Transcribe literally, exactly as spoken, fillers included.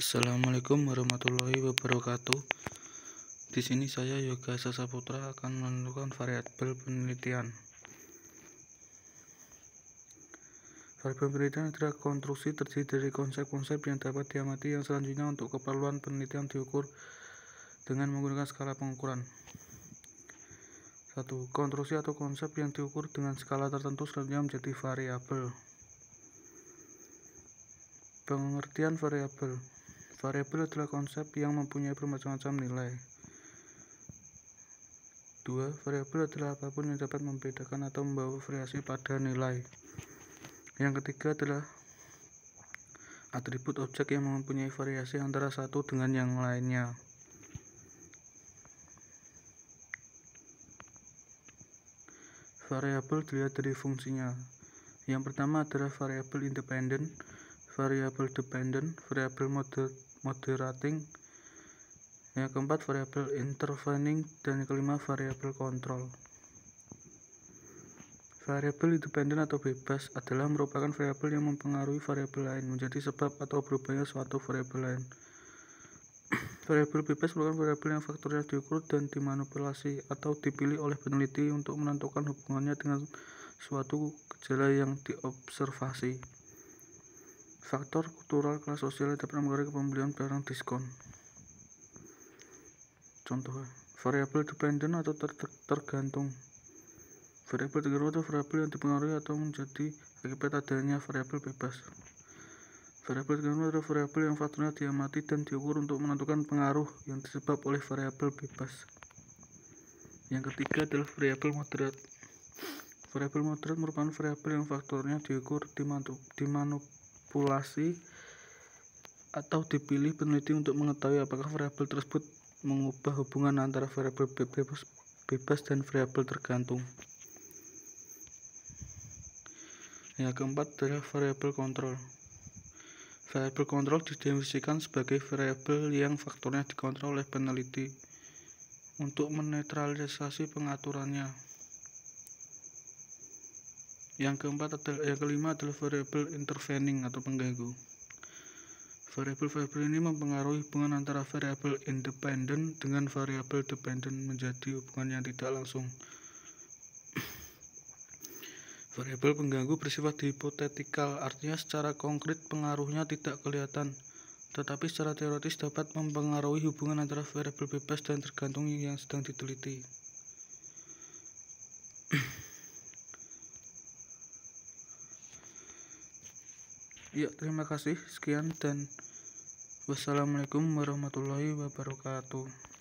Assalamualaikum warahmatullahi wabarakatuh. Di sini saya Yoga Sasaputra akan menentukan variabel penelitian. Variabel penelitian adalah konstruksi terdiri dari konsep-konsep yang dapat diamati yang selanjutnya untuk keperluan penelitian diukur dengan menggunakan skala pengukuran. satu. Konstruksi atau konsep yang diukur dengan skala tertentu selanjutnya menjadi variabel. Pengertian variabel. Variabel adalah konsep yang mempunyai bermacam-macam nilai. dua. Variabel adalah apapun yang dapat membedakan atau membawa variasi pada nilai. Yang ketiga adalah atribut objek yang mempunyai variasi antara satu dengan yang lainnya. Variabel dilihat dari fungsinya. Yang pertama adalah variabel independen, variabel dependent, variabel moder moderating, yang keempat variabel intervening, dan yang kelima variabel kontrol. Variabel independen atau bebas adalah merupakan variabel yang mempengaruhi variabel lain menjadi sebab atau berubahnya suatu variabel lain. Variabel bebas merupakan variabel yang faktornya diukur dan dimanipulasi atau dipilih oleh peneliti untuk menentukan hubungannya dengan suatu gejala yang diobservasi. Faktor kultural kelas sosial dapat mempengaruhi pembelian barang diskon. Contoh, variabel dependen atau ter ter tergantung. Variabel tergantung atau variabel yang dipengaruhi atau menjadi akibat adanya variabel bebas. Variabel tergantung adalah variabel yang faktornya diamati dan diukur untuk menentukan pengaruh yang disebab oleh variabel bebas. Yang ketiga adalah variabel moderat. Variabel moderat merupakan variabel yang faktornya diukur, dimanipulasi, atau dipilih peneliti untuk mengetahui apakah variabel tersebut mengubah hubungan antara variabel bebas, bebas dan variabel tergantung. Yang keempat adalah variabel kontrol. Variabel kontrol didefinisikan sebagai variabel yang faktornya dikontrol oleh peneliti untuk menetralisasi pengaturannya. Yang keempat adalah yang kelima adalah variabel intervening atau pengganggu. Variabel-variabel ini mempengaruhi hubungan antara variabel independen dengan variabel dependen menjadi hubungan yang tidak langsung. Variabel pengganggu bersifat hipotetikal, artinya secara konkret pengaruhnya tidak kelihatan, tetapi secara teoritis dapat mempengaruhi hubungan antara variabel bebas dan tergantung yang sedang diteliti. Ya, terima kasih. Sekian dan wassalamualaikum warahmatullahi wabarakatuh.